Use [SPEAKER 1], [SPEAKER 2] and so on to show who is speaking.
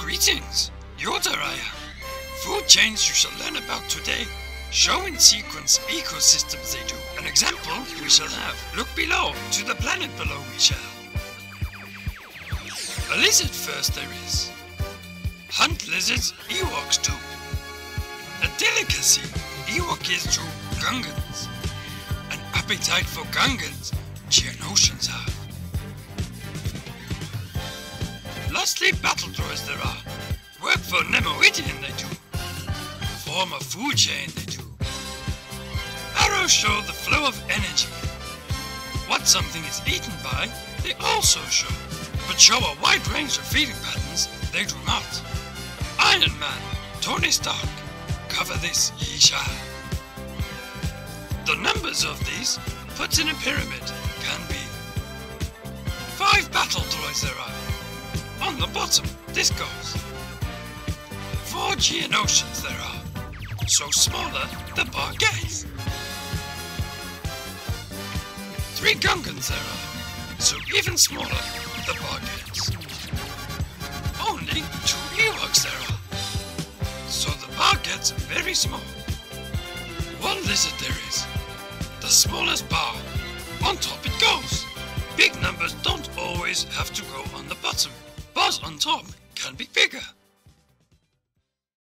[SPEAKER 1] Greetings, Yodaraya. Food chains you shall learn about today. Show in sequence ecosystems they do. An example we shall have. Look below, to the planet below we shall. A lizard first there is. Hunt lizards, Ewoks do. A delicacy, Ewok is to Gungans. An appetite for Gungans, Geonosians have. Lastly, battle droids there are. Work for Nemoidian they do. Form a food chain they do. Arrows show the flow of energy. What something is eaten by, they also show. But show a wide range of feeding patterns, they do not. Iron Man, Tony Stark, cover this ye shall. The numbers of these, put in a pyramid, can be 5 battle droids there are. On the bottom, this goes. 4 Geonosians there are. So smaller, the bar gets. 3 Gungans there are. So even smaller, the bar gets. Only 2 Ewoks there are. So the bar gets very small. 1 lizard there is. The smallest bar. On top it goes. Big numbers don't always have to go on the bottom. Bars on top can be bigger.